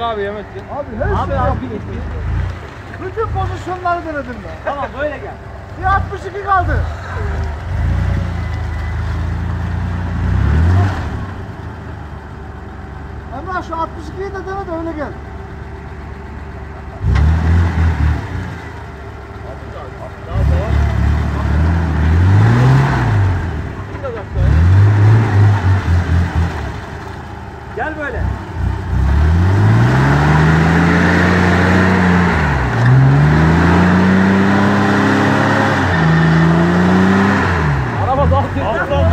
abi yemekti. Abi her şey yaptım. Bütün pozisyonları denedim ben. Tamam böyle gel. Bir 62 kaldı. Emrah şu 62'yi de dene de öyle gel. Gel böyle. Araba daha tez.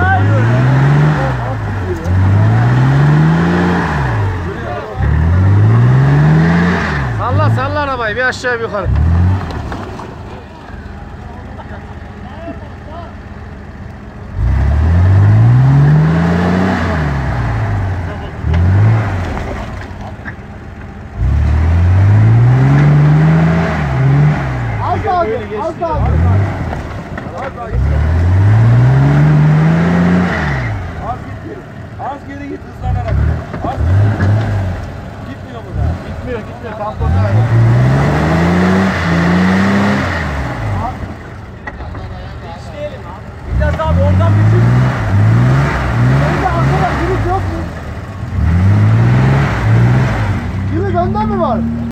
Salla salla arabayı bir aşağı bir yukarı. Az daha az daha. Az geri git hızlanarak. Az gitmiyor mu da? Gitmiyor. Tamponda. İşleyelim abi. Biraz abi oradan bir çık. Önde arkada gümüş yok mu? Gümüş önde mi var?